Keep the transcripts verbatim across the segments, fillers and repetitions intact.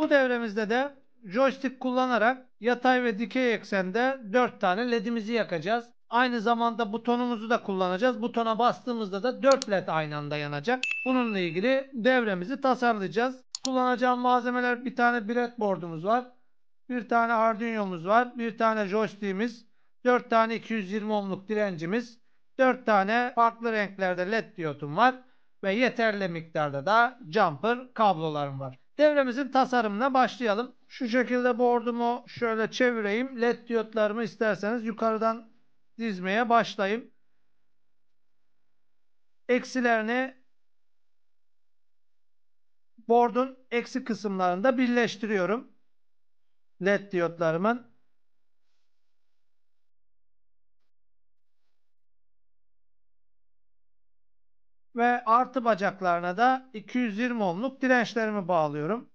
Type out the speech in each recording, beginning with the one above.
Bu devremizde de joystick kullanarak yatay ve dikey eksende dört tane ledimizi yakacağız. Aynı zamanda butonumuzu da kullanacağız. Butona bastığımızda da dört led aynı anda yanacak. Bununla ilgili devremizi tasarlayacağız. Kullanacağım malzemeler: bir tane breadboard'umuz var. Bir tane Arduino'muz var. Bir tane joystick'imiz. dört tane iki yüz yirmi ohmluk direncimiz. dört tane farklı renklerde led diyodum var. Ve yeterli miktarda da jumper kablolarım var. Devremizin tasarımına başlayalım. Şu şekilde board'umu şöyle çevireyim. Led diyotlarımı isterseniz yukarıdan dizmeye başlayayım. Eksilerini board'un eksi kısımlarında birleştiriyorum. Led diyotlarımın. Ve artı bacaklarına da iki yüz yirmi ohmluk dirençlerimi bağlıyorum.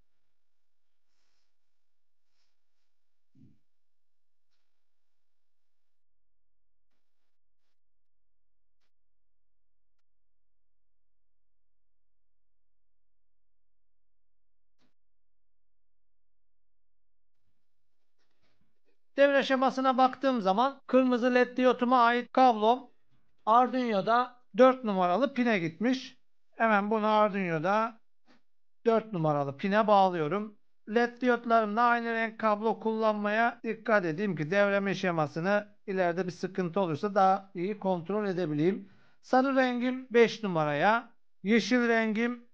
Devre şemasına baktığım zaman kırmızı led diyotuma ait kablom Arduino'da dört numaralı pine gitmiş. Hemen bunu Arduino'da dört numaralı pine bağlıyorum. Led diyotlarımla aynı renk kablo kullanmaya dikkat edeyim ki devreme şemasını ileride bir sıkıntı olursa daha iyi kontrol edebileyim. Sarı rengim beş numaraya, yeşil rengim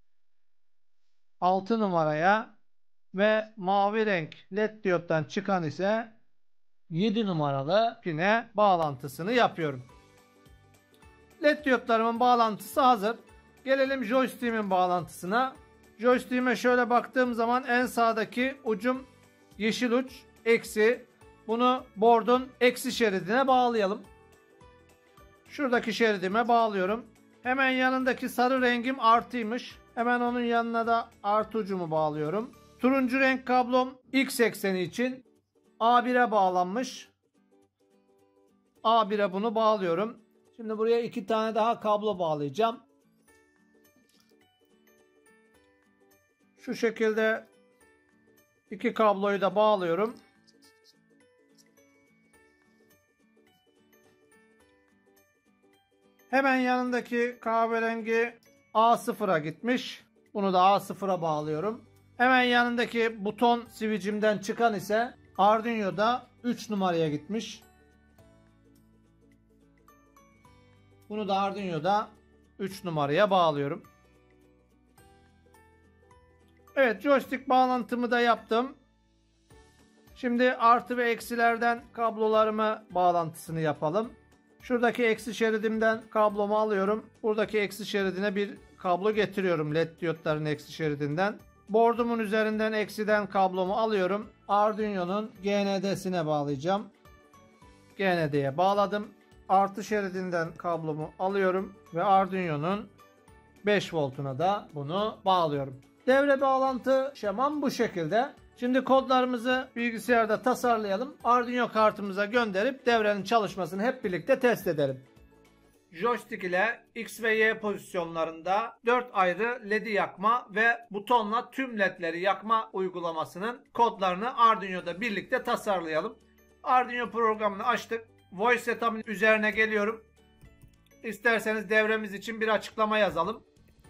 altı numaraya ve mavi renk led diyottan çıkan ise yedi numaralı pine bağlantısını yapıyorum. Led diyotlarımın bağlantısı hazır. Gelelim joystick'imin bağlantısına. Joystick'ime şöyle baktığım zaman en sağdaki ucum yeşil uç, eksi. Bunu board'un eksi şeridine bağlayalım. Şuradaki şeridime bağlıyorum. Hemen yanındaki sarı rengim artıymış. Hemen onun yanına da artı ucumu bağlıyorum. Turuncu renk kablom X ekseni için A bire bağlanmış. A bire bunu bağlıyorum. Şimdi buraya iki tane daha kablo bağlayacağım. Şu şekilde iki kabloyu da bağlıyorum. Hemen yanındaki kahverengi A sıfıra gitmiş. Bunu da A sıfıra bağlıyorum. Hemen yanındaki buton switch'imden çıkan ise Arduino'da üç numaraya gitmiş. Bunu da Arduino'da üç numaraya bağlıyorum. Evet, joystick bağlantımı da yaptım. Şimdi artı ve eksilerden kablolarımı bağlantısını yapalım. Şuradaki eksi şeridimden kablomu alıyorum. Buradaki eksi şeridine bir kablo getiriyorum led diyotların eksi şeridinden. Board'umun üzerinden eksiden kablomu alıyorum. Arduino'nun G N D'sine bağlayacağım. G N D'ye bağladım. Artı şeridinden kablomu alıyorum ve Arduino'nun beş voltuna da bunu bağlıyorum. Devre bağlantı şemam bu şekilde. Şimdi kodlarımızı bilgisayarda tasarlayalım. Arduino kartımıza gönderip devrenin çalışmasını hep birlikte test edelim. Joystick ile X ve Y pozisyonlarında dört ayrı led'i yakma ve butonla tüm ledleri yakma uygulamasının kodlarını Arduino'da birlikte tasarlayalım. Arduino programını açtık. Voice setup'ın üzerine geliyorum. İsterseniz devremiz için bir açıklama yazalım.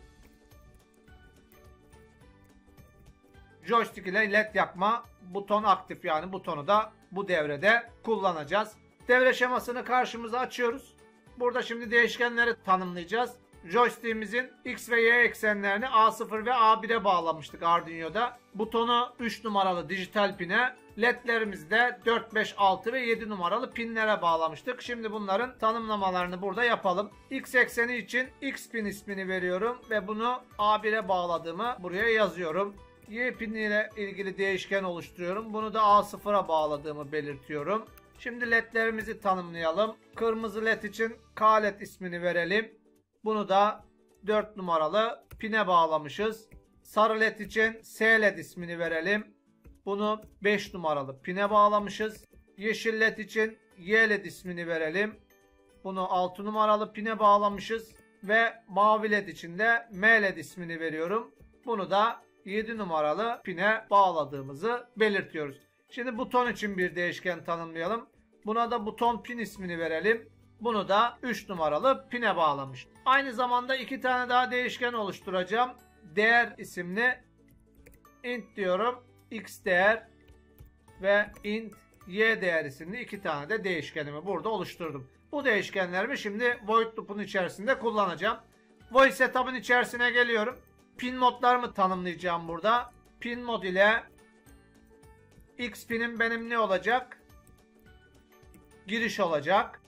Joystick ile led yakma, buton aktif, yani butonu da bu devrede kullanacağız. Devre şemasını karşımıza açıyoruz. Burada şimdi değişkenleri tanımlayacağız. Joystick'imizin X ve Y eksenlerini A sıfır ve A bire bağlamıştık Arduino'da. Butonu üç numaralı dijital pine, ledlerimizi de dört, beş, altı ve yedi numaralı pinlere bağlamıştık. Şimdi bunların tanımlamalarını burada yapalım. X ekseni için X pin ismini veriyorum ve bunu A bire bağladığımı buraya yazıyorum. Y piniyle ilgili değişken oluşturuyorum. Bunu da A sıfıra bağladığımı belirtiyorum. Şimdi ledlerimizi tanımlayalım. Kırmızı led için K led ismini verelim. Bunu da dört numaralı pine bağlamışız. Sarı led için S led ismini verelim. Bunu beş numaralı pine bağlamışız. Yeşil led için Y led ismini verelim. Bunu altı numaralı pine bağlamışız. Ve mavi led için de M led ismini veriyorum. Bunu da yedi numaralı pine bağladığımızı belirtiyoruz. Şimdi buton için bir değişken tanımlayalım. Buna da buton pin ismini verelim. Bunu da üç numaralı pine bağlamış. Aynı zamanda iki tane daha değişken oluşturacağım. Değer isimli int diyorum. X değer ve int y değer isimli iki tane de değişkenimi burada oluşturdum. Bu değişkenlerimi şimdi void loop'un içerisinde kullanacağım. Void setup'ın içerisine geliyorum. Pin modlarımı tanımlayacağım burada. Pin mod ile X pinim benim ne olacak? Giriş olacak.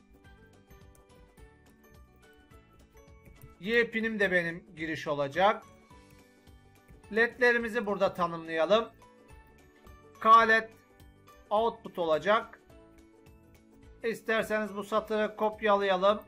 Y pinim de benim giriş olacak. ledlerimizi burada tanımlayalım. K led output olacak. İsterseniz bu satırı kopyalayalım.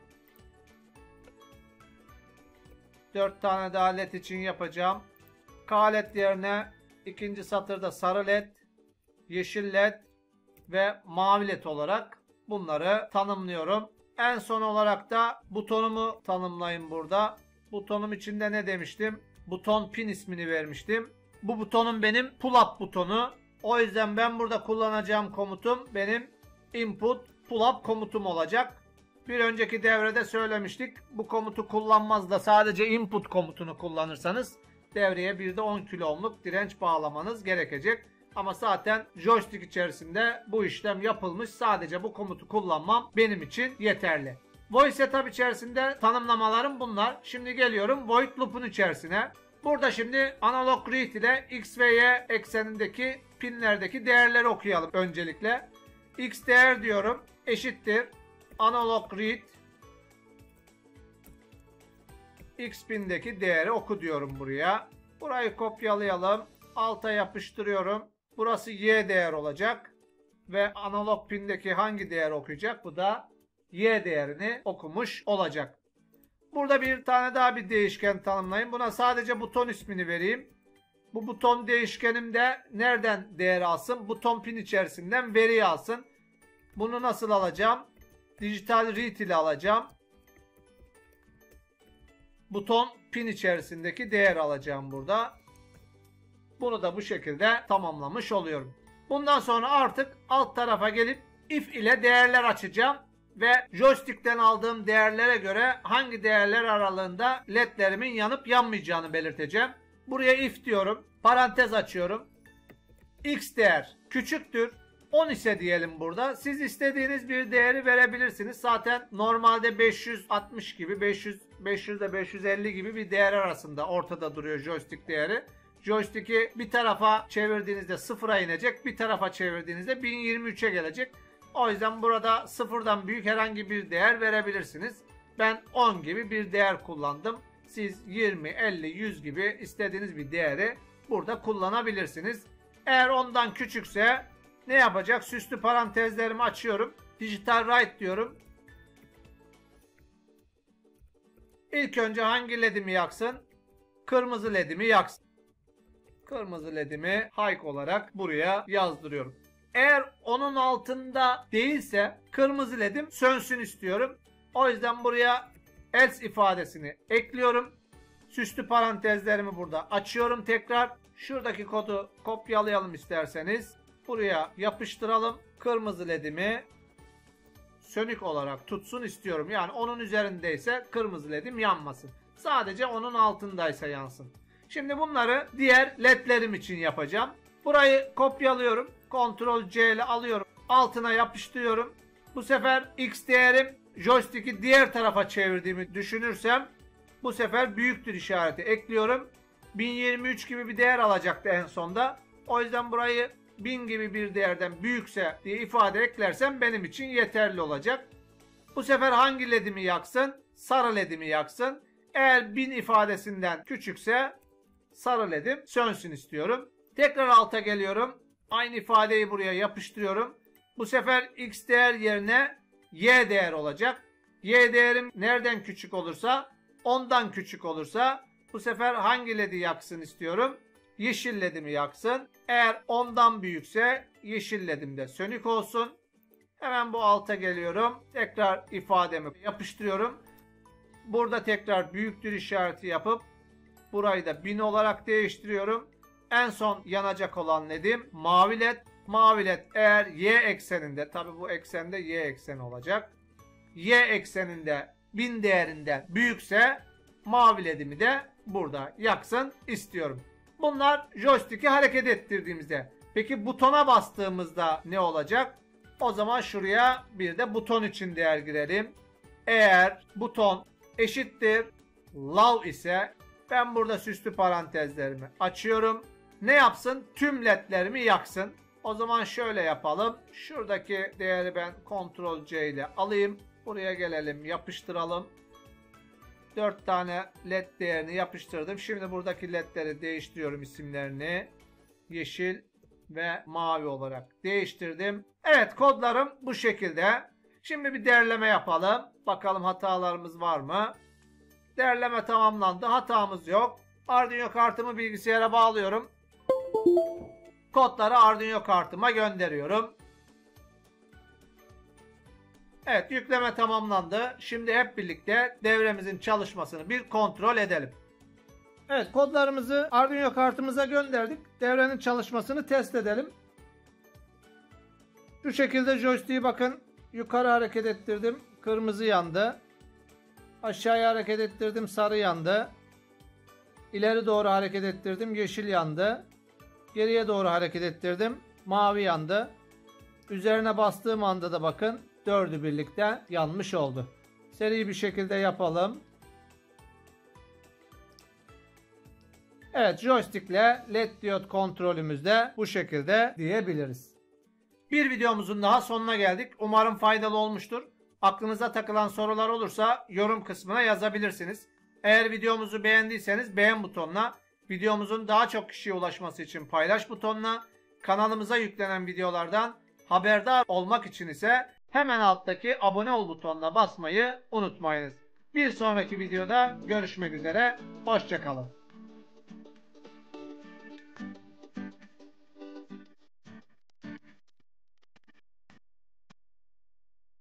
dört tane daha led için yapacağım. K led yerine ikinci satırda sarı led, yeşil led ve mavi led olarak bunları tanımlıyorum. En son olarak da butonumu tanımlayın burada. Butonum içinde ne demiştim? Buton pin ismini vermiştim. Bu butonum benim pull up butonu. O yüzden ben burada kullanacağım komutum benim input pull up komutum olacak. Bir önceki devrede söylemiştik. Bu komutu kullanmaz da sadece input komutunu kullanırsanız devreye bir de on kilo ohmluk direnç bağlamanız gerekecek. Ama zaten joystick içerisinde bu işlem yapılmış. Sadece bu komutu kullanmam benim için yeterli. Void setup içerisinde tanımlamalarım bunlar. Şimdi geliyorum void loop'un içerisine. Burada şimdi analog read ile X ve Y eksenindeki pinlerdeki değerleri okuyalım öncelikle. X değer diyorum eşittir analog read X pindeki değeri oku diyorum buraya. Burayı kopyalayalım. Alta yapıştırıyorum. Burası Y değer olacak. Ve analog pindeki hangi değer okuyacak? Bu da Y değerini okumuş olacak. Burada bir tane daha bir değişken tanımlayayım. Buna sadece buton ismini vereyim. Bu buton değişkenim de nereden değer alsın? Buton pin içerisinden veriyi alsın. Bunu nasıl alacağım? Digital read ile alacağım. Buton pin içerisindeki değer alacağım burada. Bunu da bu şekilde tamamlamış oluyorum. Bundan sonra artık alt tarafa gelip if ile değerler açacağım. Ve joystick'ten aldığım değerlere göre hangi değerler aralığında ledlerimin yanıp yanmayacağını belirteceğim. Buraya if diyorum. Parantez açıyorum. X değer küçüktür on ise diyelim burada. Siz istediğiniz bir değeri verebilirsiniz. Zaten normalde beş yüz altmış gibi beş yüz beş yüz ile beş yüz elli gibi bir değer arasında ortada duruyor joystick değeri. Joystick'i bir tarafa çevirdiğinizde sıfıra inecek. Bir tarafa çevirdiğinizde bin yirmi üçe gelecek. O yüzden burada sıfırdan büyük herhangi bir değer verebilirsiniz. Ben on gibi bir değer kullandım. Siz yirmi, elli, yüz gibi istediğiniz bir değeri burada kullanabilirsiniz. Eğer ondan küçükse ne yapacak? Süslü parantezlerimi açıyorum. Digital write diyorum. İlk önce hangi ledimi yaksın? Kırmızı ledimi yaksın. Kırmızı ledimi high olarak buraya yazdırıyorum. Eğer onun altında değilse kırmızı ledim sönsün istiyorum. O yüzden buraya else ifadesini ekliyorum. Süslü parantezlerimi burada açıyorum tekrar. Şuradaki kodu kopyalayalım isterseniz. Buraya yapıştıralım. Kırmızı ledimi sönük olarak tutsun istiyorum. Yani onun üzerindeyse kırmızı ledim yanmasın. Sadece onun altındaysa yansın. Şimdi bunları diğer ledlerim için yapacağım. Burayı kopyalıyorum. Ctrl C ile alıyorum. Altına yapıştırıyorum. Bu sefer X değerim joystick'i diğer tarafa çevirdiğimi düşünürsem bu sefer büyüktür işareti ekliyorum. bin yirmi üç gibi bir değer alacaktı en sonda. O yüzden burayı bin gibi bir değerden büyükse diye ifade eklersem benim için yeterli olacak. Bu sefer hangi ledimi yaksın? Sarı ledimi yaksın. Eğer bin ifadesinden küçükse sarı ledim sönsün istiyorum. Tekrar alta geliyorum. Aynı ifadeyi buraya yapıştırıyorum. Bu sefer X değer yerine Y değer olacak. Y değerim nereden küçük olursa ondan küçük olursa bu sefer hangi ledi yaksın istiyorum? Yeşil ledimi yaksın. Eğer ondan büyükse yeşil ledim de sönük olsun. Hemen bu alta geliyorum. Tekrar ifademi yapıştırıyorum. Burada tekrar büyüktür işareti yapıp burayı da bin olarak değiştiriyorum. En son yanacak olan ledim mavi led. Mavi led eğer y ekseninde, tabi bu eksende y ekseni olacak. Y ekseninde bin değerinden büyükse mavi ledimi de burada yaksın istiyorum. Bunlar joystick'i hareket ettirdiğimizde. Peki butona bastığımızda ne olacak? O zaman şuraya bir de buton için değer girelim. Eğer buton eşittir low ise ben burada süslü parantezlerimi açıyorum. Ne yapsın? Tüm ledlerimi yaksın. O zaman şöyle yapalım. Şuradaki değeri ben kontrol C ile alayım. Buraya gelelim, yapıştıralım. dört tane led değerini yapıştırdım. Şimdi buradaki ledleri değiştiriyorum, isimlerini. Yeşil ve mavi olarak değiştirdim. Evet, kodlarım bu şekilde. Şimdi bir derleme yapalım. Bakalım hatalarımız var mı? Derleme tamamlandı. Hatamız yok. Arduino kartımı bilgisayara bağlıyorum. Kodları Arduino kartıma gönderiyorum. Evet, yükleme tamamlandı. Şimdi hep birlikte devremizin çalışmasını bir kontrol edelim. Evet, kodlarımızı Arduino kartımıza gönderdik. Devrenin çalışmasını test edelim. Şu şekilde joystick'i bakın yukarı hareket ettirdim. Kırmızı yandı. Aşağıya hareket ettirdim. Sarı yandı. İleri doğru hareket ettirdim. Yeşil yandı. Geriye doğru hareket ettirdim. Mavi yandı. Üzerine bastığım anda da bakın dördü birlikte yanmış oldu. Seri bir şekilde yapalım. Evet, joystick ile led diyot kontrolümüz de bu şekilde diyebiliriz. Bir videomuzun daha sonuna geldik. Umarım faydalı olmuştur. Aklınıza takılan sorular olursa yorum kısmına yazabilirsiniz. Eğer videomuzu beğendiyseniz beğen butonuna, videomuzun daha çok kişiye ulaşması için paylaş butonuna, kanalımıza yüklenen videolardan haberdar olmak için ise hemen alttaki abone ol butonuna basmayı unutmayınız. Bir sonraki videoda görüşmek üzere. Hoşça kalın.